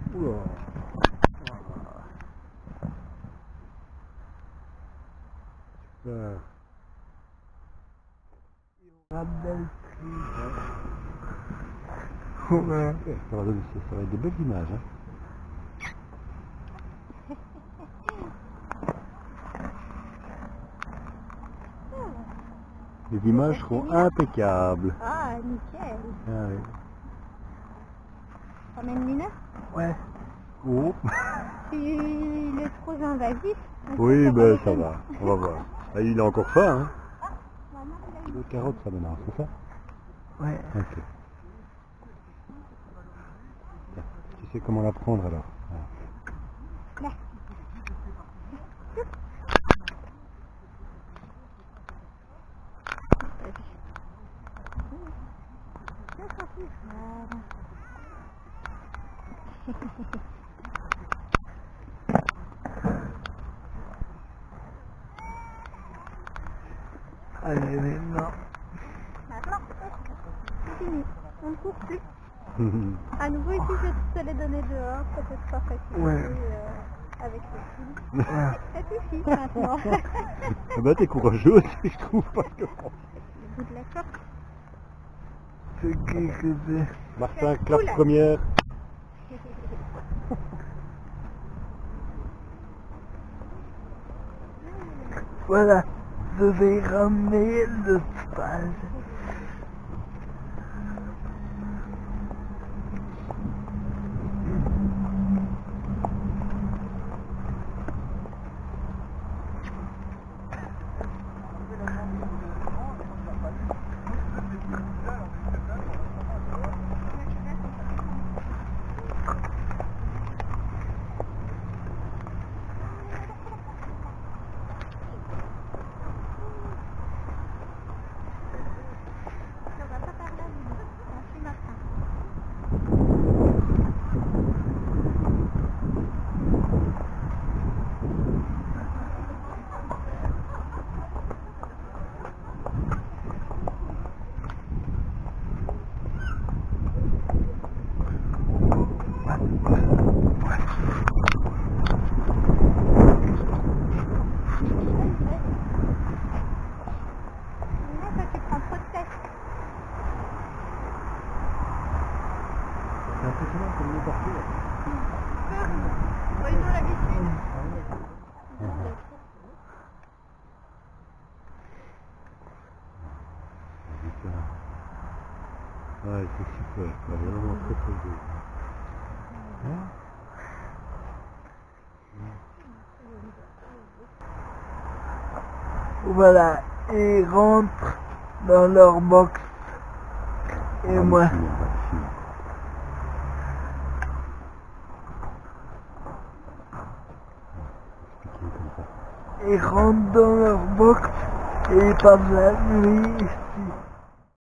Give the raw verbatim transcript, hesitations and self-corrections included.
Oula. Super. Belle prise. Ouais. Ça va donner, ça va être des belles images. Hein. Les images seront impeccables. Ah, nickel. Ah, oui. Ça mène Lina? Ouais. Oh. Il est trop invasif. Oui, ben ça va. On va voir. Ah, il a encore faim. Hein. Maman, il a eu- Deux carottes, ça maintenant, c'est ça? Ouais. Ok. Tu sais comment la prendre alors? Voilà. Là. Allez, maintenant. Maintenant, fini. On ne court plus. À nouveau ici, je vais te les donner dehors, peut-être pas fatigué Ouais. euh, avec le film. Ouais. Ça suffit maintenant. Eh ben, t'es courageux aussi, je trouve, parce que... Le bout de la coque. C'est qui que c'est? Martin, C'est clap cool. première. Voilà. Je vais ramener le stage. On va pas par là, Lily. On suit Martin. Lina, toi, tu prends trop de tête. C'est impressionnant comme il est parti là. Bon, ils ont l'habitude. Ouais, c'est super, quoi. Vraiment très très beau. Hein? Voilà. Ils rentrent dans leur box. Et On va moi. le finir, on va le finir. Expliquer comme ça. Ils rentrent dans leur box et ils passent la nuit